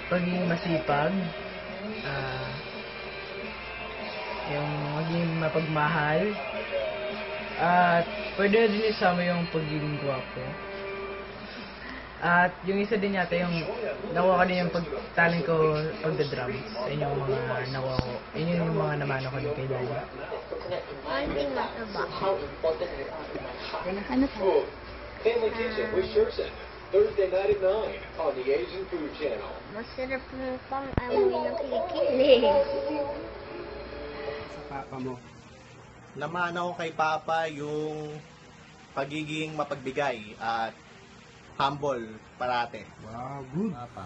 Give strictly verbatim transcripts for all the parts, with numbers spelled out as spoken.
pagiging masipag, ah, yung maging mapagmahal, at pwede din isama yung pagiging gwapo. At yung isa din yata yung nakuha ko din yung pagtalent ko pagda-drum. Yun yung mga nakuha ko. Yun yung mga namano ko din kay Daddy. Konting mataba. Ano to? Family Kitchen with Sherson. Thursday night at nine on the Asian Food Channel. Masarap ng pang-amoy ng kilikili. Sa papa mo. Naman ako kay Papa yung pagiging mapagbigay at humble parate. Wow, good. Papa.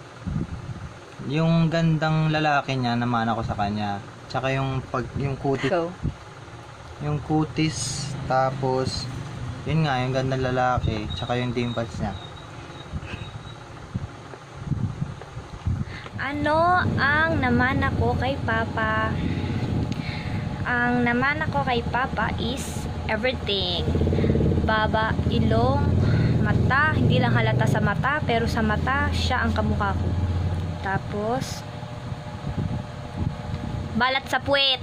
Yung gandang lalaki niya, naman ako sa kanya. Tsaka yung pag yung kutis. Go. Yung kutis, tapos yun nga, yung gandang lalaki, tsaka yung dimples niya. Ano ang naman ako kay Papa? Ang naman ako kay Papa is everything. Baba, ilong, mata, hindi lang halata sa mata, pero sa mata, siya ang kamukha ko. Tapos, balat sa puwet.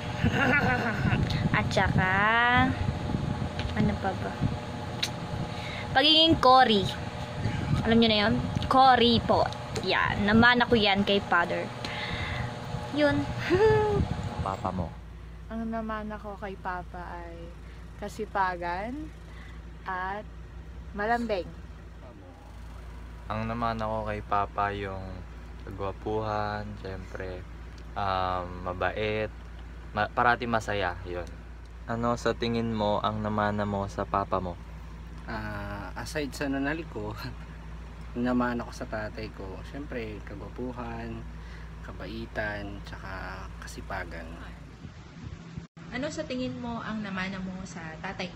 At saka, ano pa ba? Pagiging Cory. Alam nyo na yun? Cory po. Yan. Naman ako yan kay Father. Yun. Papa mo. Ang naman ako kay Papa ay kasipagan at malambing. Ang naman ako kay Papa yung kagwapuhan, syempre, um, mabait, ma parati masaya, yun. Ano sa tingin mo ang namana mo sa Papa mo? Uh, aside sa nanali ko, naman ako sa tatay ko, syempre kagwapuhan, kabaitan, tsaka kasipagan. Ano sa tingin mo ang namana mo sa tatay?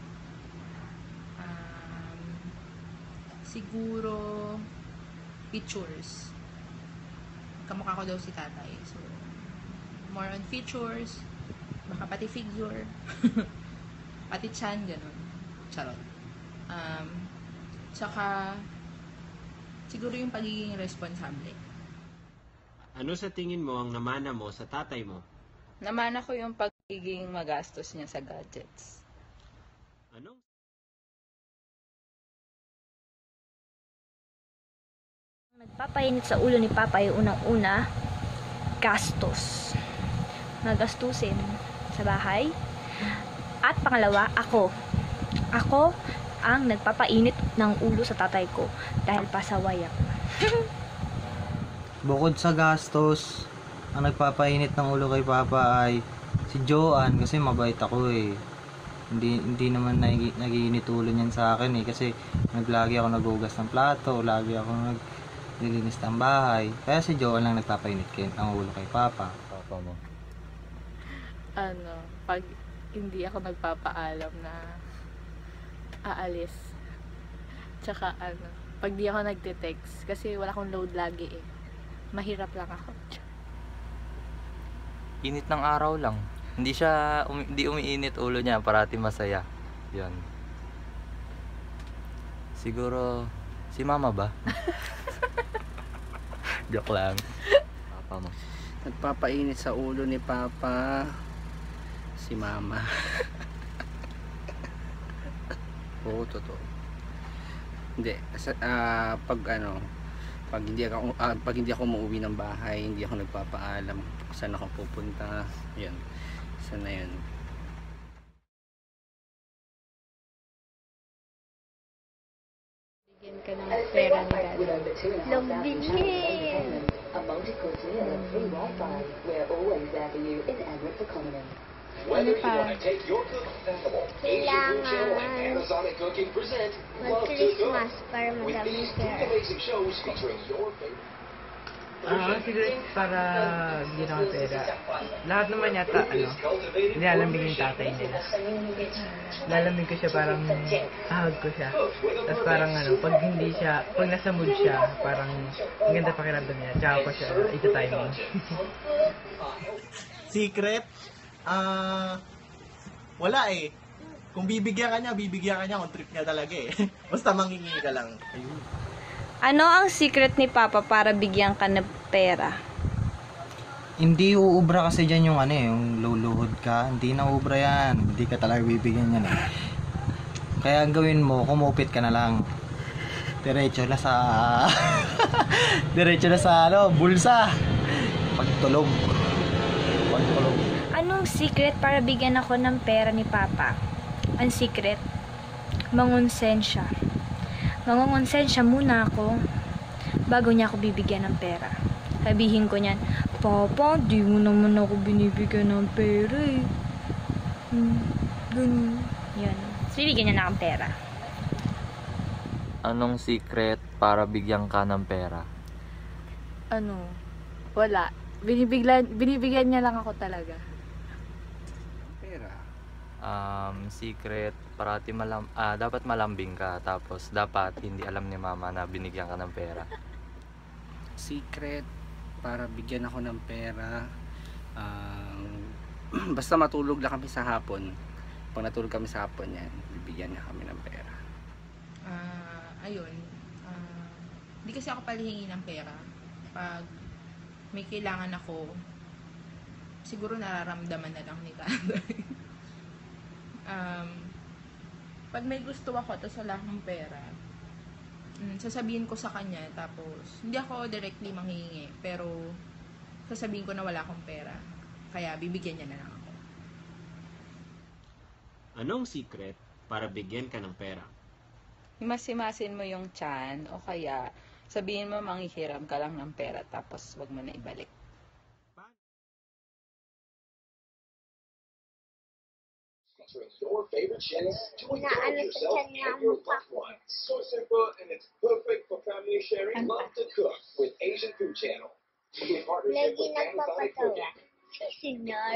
Um, siguro features. Kamukha ko daw si tatay. So, more on features, baka pati figure, pati chan, ganun. Charot. Um, tsaka, siguro yung pagiging responsable. Ano sa tingin mo ang namana mo sa tatay mo? Naman ako yung pagiging magastos niya sa gadgets. Ano? Nagpapainit sa ulo ni Papa yung unang-una, gastos. Nagastusin sa bahay. At pangalawa, ako. Ako ang nagpapainit ng ulo sa tatay ko dahil pasaway ako. Bukod sa gastos, ang nagpapainit ng ulo kay Papa ay si Joanne kasi mabait ako eh. Hindi hindi naman nag nagiinit ulo niyan sa akin eh kasi naglagi ako nagugas ng plato, lagi ako naglilinis ng bahay. Kaya si Joanne lang nagpapainit ng ulo kay Papa. Papa mo. Ano, pag hindi ako nagpapaalam na aalis. Tsaka ano, pag di ako nagte-text kasi wala akong load lagi eh. Mahirap lang ako. Init ng araw lang. Hindi siya, umi, hindi umiinit ulo niya, parati masaya. Yun. Siguro, si Mama ba? Joke lang. Papa mo. Nagpapainit sa ulo ni Papa, si Mama. Oo, totoo. Hindi, sa, uh, pag ano, pag hindi ako uh, pag hindi ako umuwi ng bahay, hindi ako nagpapaalam kung saan ako pupunta. 'Yun. Sana 'yun. Bigyan ka ng pera ni Daddy. Lumbilhin! A multi-course meal and free Wi-Fi. We're always there for you in Everett for Common. Whether you want to take your cooking festival, Asian Food Channel and Panasonic Cooking present Love to Cook Mag-Christmas para with madami these two pera. amazing shows featuring your favorite. Ah, siguro para hindi na pera. Lahat naman yata, ano, nilalambing yung tatay niya. Lalamig ko siya, parang ahag ko siya. Tapos parang ano, pag hindi siya, pag nasa mood siya, parang ang ganda pakiramdam niya. Tsaka ko siya, ito timing. Secret? Ah, uh, wala eh. Kung bibigyan ka niya, bibigyan ka niya kung trip niya talaga eh. Basta mangingi ka lang. Ayun. Ano ang secret ni Papa para bigyan ka ng pera? Hindi uubra kasi dyan yung ano eh, yung luluhod ka. Hindi na ubra yan. Hindi ka talaga bibigyan yan eh. Kaya ang gawin mo, kumupit ka na lang. Diretso na sa... Diretso na sa ano, bulsa. Pagtulog. Pagtulog. Anong secret para bigyan ako ng pera ni Papa? Ang secret, mangonsensya. Mangongonsensya muna ako bago niya ako bibigyan ng pera. Sabihin ko niyan, Papa, di mo naman ako binibigyan ng pera eh. Hmm, ganun. Yun. So, bibigyan niya na akong pera. Anong secret para bigyan ka ng pera? Ano? Wala. Binibigyan, binibigyan niya lang ako talaga. Pera. Um, secret, parati malam ah, dapat malambing ka. Tapos dapat hindi alam ni mama na binigyan ka ng pera. Secret para bigyan ako ng pera. Um, basta matulog lang kami sa hapon. Pag natulog kami sa hapon yan, bibigyan niya kami ng pera. Ah, ayun. Ah, hindi kasi ako palihingi ng pera. Pag may kailangan ako, siguro nararamdaman na lang ni Tatay. um, pag may gusto ako, tapos wala akong pera, mm, sasabihin ko sa kanya, tapos hindi ako directly manghihingi, pero sasabihin ko na wala akong pera, kaya bibigyan niya na lang ako. Anong secret para bigyan ka ng pera? Himasimasin mo yung tiyan o kaya sabihin mo manghihiram ka lang ng pera tapos wag mo na ibalik. Your favorite chefs to indulge yourself and your loved ones. So simple and it's perfect for family sharing. Love to cook with Asian Food Channel. In partnership with Panasonic Cooking. Senyor.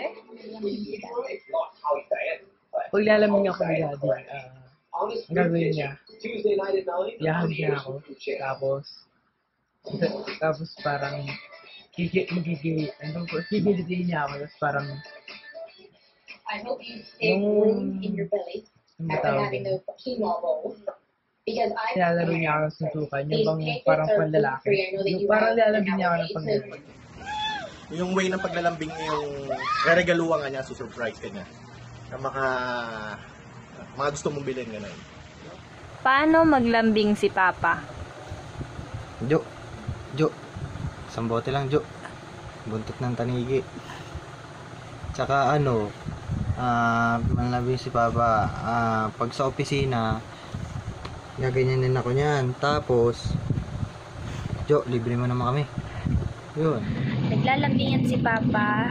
Pag lalamig ako ni Daddy, ah, ang gagawin niya, yahag niya ako, tapos, tapos parang, gigil, ano po, gigilitin niya ako, tapos parang, I hope you stay warm in your belly after having those quinoa bowls. Because I nilalaro niya ako ng suntukan, yung bang parang panlalaki. Yung parang nilalabing niya ako ng panglalaki. Yung way ng paglalambing niya, yung reregaluhan ka niya, susurprise ka niya. Na maka, mga gusto mong bilhin ka na yun. Paano maglambing si Papa? Jo, Jo, isang bote lang Jo. Buntot ng tanigi. Tsaka ano, ah, manlambing si Papa, ah, pag sa opisina, gaganyan din ako niyan. Tapos, Jo, libre mo naman kami. Yun. Naglalambingan si Papa.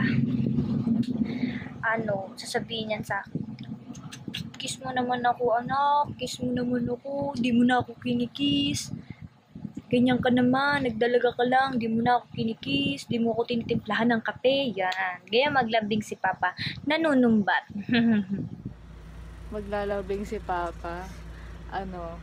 Ano, sasabihin niyan sa akin, kiss mo naman ako anak, kiss mo naman ako, di mo na ako kinikiss. Ganyan ka naman, nagdalaga ka lang, di mo na ako kinikiss, di mo ako tinitimplahan ng kape, yan. Gaya maglambing si Papa, nanunumbat. Maglalambing si Papa, ano,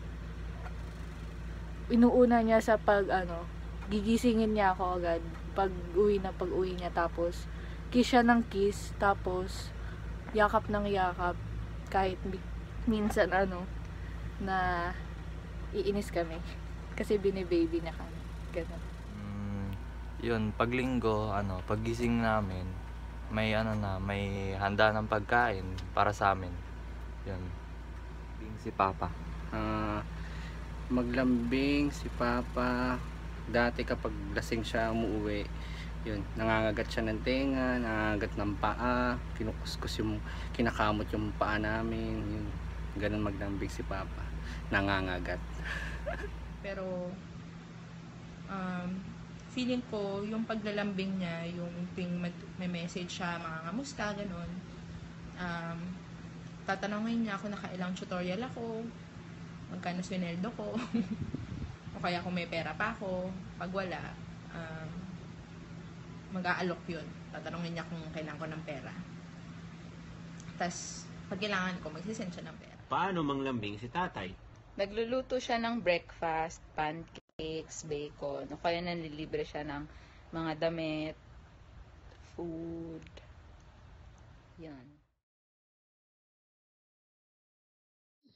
inuuna niya sa pag, ano, gigisingin niya ako agad, pag uwi na pag uwi niya, tapos, kiss siya ng kiss, tapos, yakap ng yakap, kahit minsan, ano, na iinis kami. Kasi binibaby niya kami. Ganun. Mm, yun, pag linggo, ano, paggising namin, may ano na, may handa ng pagkain para sa amin. Yun. Lambing si Papa. Ah, maglambing si Papa. Dati kapag lasing siya umuwi, yun, nangangagat siya ng tenga, nangangagat ng paa, kinukuskus yung, kinakamot yung paa namin, yun. Ganun maglambing si Papa. Nangangagat. Pero, um, feeling ko, yung paglalambing niya, yung tuwing mag- may message siya, mga ngamusta, ganun, um, tatanungin niya ako nakailang tutorial ako, magkano swineldo ko, o kaya kung may pera pa ako, pag wala, um, mag-aalok yun. Tatanungin niya kung kailangan ko ng pera. Tapos, pag kailangan ko, magsisend siya ng pera. Paano manglambing si tatay? Nagluluto siya ng breakfast, pancakes, bacon, o kaya nanlilibre siya ng mga damit, food. Yan.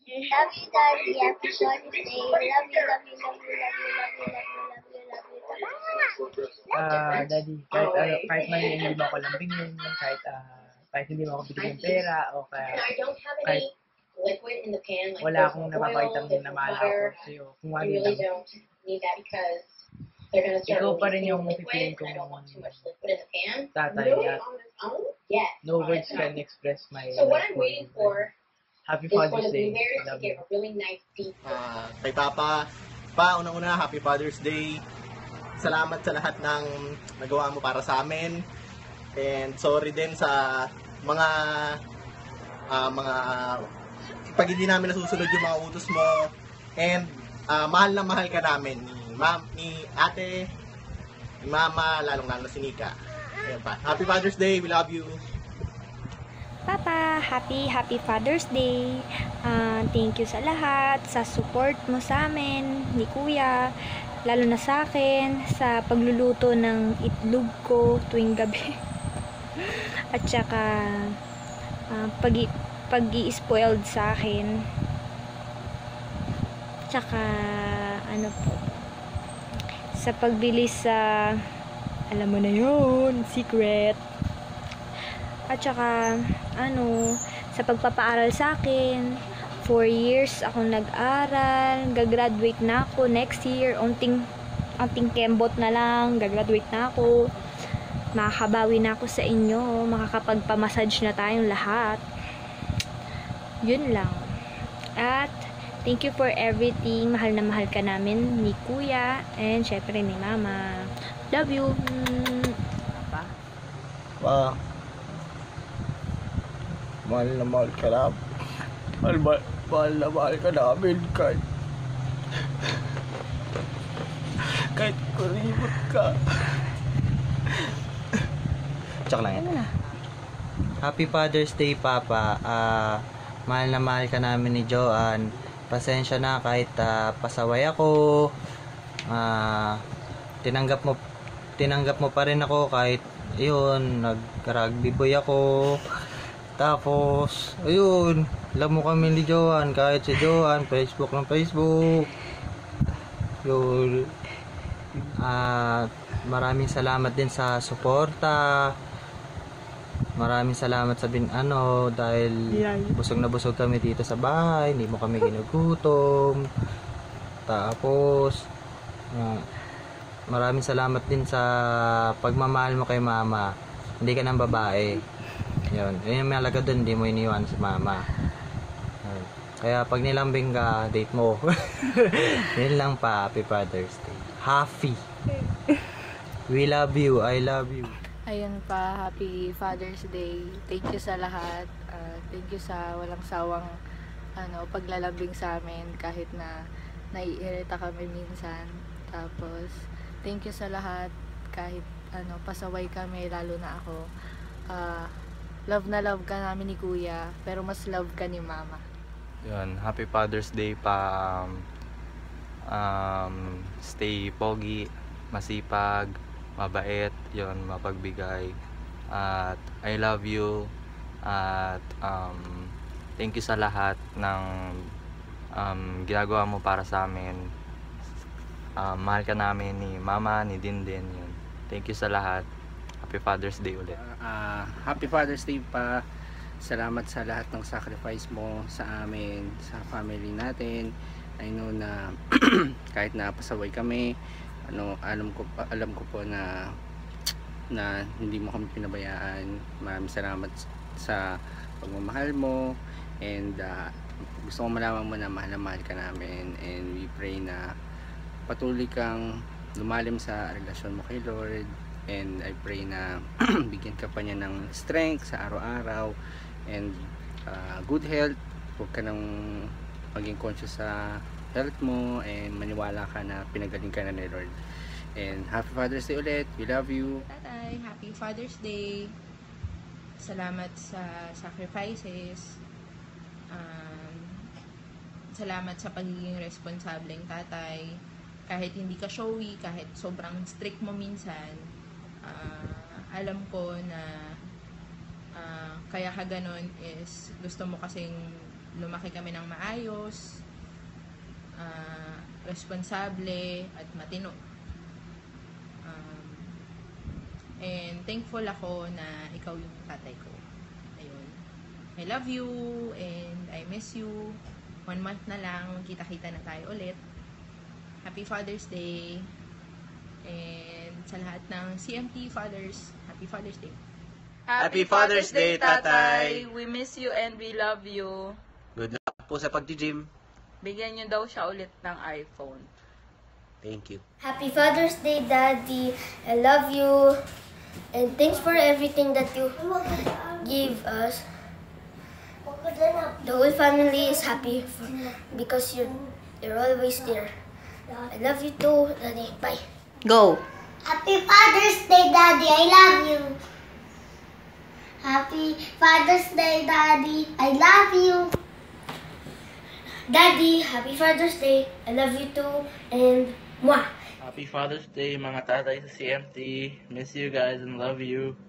Love you, Daddy. Happy Father's Day. Love you, love you, love you, love you, love you, love you, love you, love you. Ah, Daddy, kahit, ano, kahit man hindi mo ako lambingin, kahit, ah, kahit hindi mo ako bigyan ng pera, o kahit, kahit Liquid in the pan, like wala there's akong oil, napapakita there's na no mahal ako butter. sa'yo. Kung You ano really lang, don't need that because they're gonna start ikaw pa rin releasing yung liquid, pipiliin and I don't kong want too much liquid in the pan. tatay Really? at On its own? Yes. no on words its can own. express my So what love I'm for waiting you. for Happy is for Father's the Day. blueberries to Love get you. a really nice deep. Ah, kay Papa, Pa, unang-una, Happy Father's Day. Salamat sa lahat ng nagawa mo para sa amin. And sorry din sa mga ah, mga pag hindi namin nasusunod yung mga utos mo. And ah, mahal na mahal ka namin ni, ma'am, ni ate, ni mama, lalong-lalo si Nika. Ayan pa. Happy Father's Day. We love you. Papa, happy, happy Father's Day. Ah, thank you sa lahat, sa support mo sa amin, ni Kuya, lalo na sa akin, sa pagluluto ng itlog ko tuwing gabi. At saka, ah, pag pag-i-spoiled sa akin. Tsaka, ano po, sa pagbili sa, alam mo na yun, secret. At saka, ano, sa pagpapaaral sa akin, four years ako nag-aral, gagraduate na ako next year, unting, unting kembot na lang, gagraduate na ako, makakabawi na ako sa inyo, makakapagpamassage na tayong lahat. Yun lang. At, thank you for everything, mahal na mahal ka namin ni Kuya, and syempre ni Mama. Love you. Mm. Pa, mahal na mahal ka namin. Mahal, mahal, mahal na mahal ka namin kahit kahit kuribot ka. Tsaka lang yan. Happy Father's Day, Papa. Ah, mahal na mahal ka namin ni Joanne. Pasensya na kahit ah, pasaway ako. Ah, tinanggap mo tinanggap mo pa rin ako kahit ayun, nag-rugby boy ako. Tapos, ayun, alam mo kami ni Joanne, kahit si Joanne, Facebook ng Facebook. Yun. Ah, maraming salamat din sa suporta. Maraming salamat sa bin ano dahil busog na busog kami dito sa bahay, hindi mo kami ginugutom. Tapos, ah, maraming salamat din sa pagmamahal mo kay Mama. Hindi ka ng babae. Yun. Yun yung malaga dun, hindi mo iniwan si Mama. Yun. Kaya pag nilambing ka, date mo. Yun lang pa. Happy Father's Day. Happy. We love you. I love you. Ayun pa, happy Father's Day. Thank you sa lahat. Uh, thank you sa walang sawang ano, paglalambing sa amin kahit na naiirita kami minsan. Tapos, thank you sa lahat kahit ano, pasaway kami, lalo na ako. Uh, love na love ka namin ni Kuya, pero mas love ka ni Mama. Yun, happy Father's Day pa. Um, um, stay pogi, masipag, mabait, yon, mapagbigay, at I love you, at um, thank you sa lahat ng um, ginagawa mo para sa amin. Um, mahal ka namin ni Mama, ni Dindin, yun. Thank you sa lahat. Happy Father's Day ulit. Uh, happy Father's Day pa. Salamat sa lahat ng sacrifice mo sa amin, sa family natin. I know na kahit na pasaway kami, ano, alam ko alam ko po na na hindi mo kami pinabayaan. Maraming salamat sa pagmamahal mo, and uh, gusto ko malaman mo na mahal na mahal ka namin, and we pray na patuloy kang lumalim sa relasyon mo kay Lord, and I pray na bigyan ka pa niya ng strength sa araw-araw, and uh, good health. Huwag ka nang maging conscious sa health mo, and maniwala ka na pinagaling ka na ni Lord. And happy Father's Day ulit. We love you. Tatay, happy Father's Day. Salamat sa sacrifices. Um, salamat sa pagiging responsableng tatay. Kahit hindi ka showy, kahit sobrang strict mo minsan, uh, alam ko na uh, kaya ka ganun is gusto mo kasing lumaki kami ng maayos, uh, responsable, at matino. Um, and thankful ako na ikaw yung tatay ko. Ayun. I love you and I miss you. One month na lang, kita-kita na tayo ulit. Happy Father's Day. And sa lahat ng C M T fathers, Happy Father's Day. Happy Father's Day, Tatay! We miss you and we love you. Good luck po sa pag-gym. Bigyan niyo daw siya ulit ng iPhone. Thank you. Happy Father's Day, Daddy. I love you. And thanks for everything that you give us. The whole family is happy for, because you're, you're always there. I love you too, Daddy. Bye. Go! Happy Father's Day, Daddy. I love you. Happy Father's Day, Daddy. I love you. Daddy, Happy Father's Day. I love you too. And mwah. Happy Father's Day, mga tatay sa C M T. Miss you guys and love you.